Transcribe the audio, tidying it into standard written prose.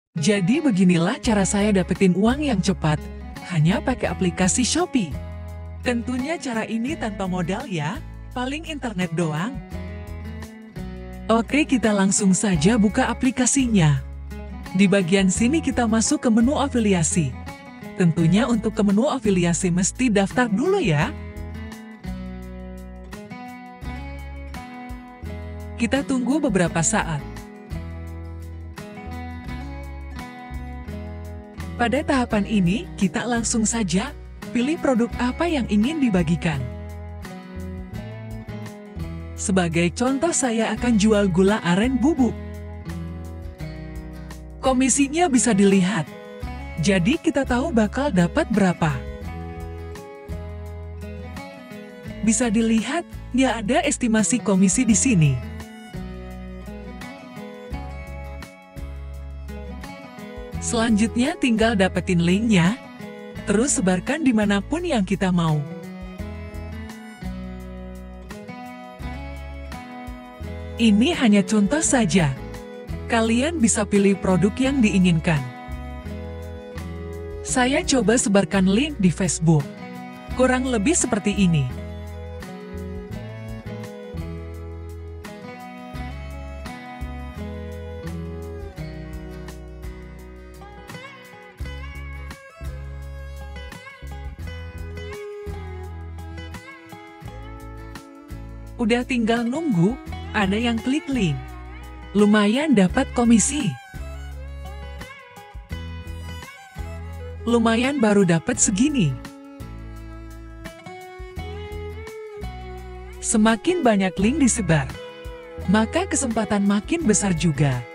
Jadi beginilah cara saya dapetin uang yang cepat, hanya pakai aplikasi Shopee. Tentunya cara ini tanpa modal ya, paling internet doang. Oke, kita langsung saja buka aplikasinya. Di bagian sini kita masuk ke menu afiliasi. Tentunya untuk ke menu afiliasi mesti daftar dulu ya. Kita tunggu beberapa saat. Pada tahapan ini, kita langsung saja pilih produk apa yang ingin dibagikan. Sebagai contoh, saya akan jual gula aren bubuk. Komisinya bisa dilihat. Jadi kita tahu bakal dapat berapa. Bisa dilihat, ya ada estimasi komisi di sini. Selanjutnya tinggal dapetin linknya, terus sebarkan dimanapun yang kita mau. Ini hanya contoh saja. Kalian bisa pilih produk yang diinginkan. Saya coba sebarkan link di Facebook. Kurang lebih seperti ini. Udah tinggal nunggu, ada yang klik link. Lumayan dapat komisi. Lumayan baru dapat segini. Semakin banyak link disebar, maka kesempatan makin besar juga.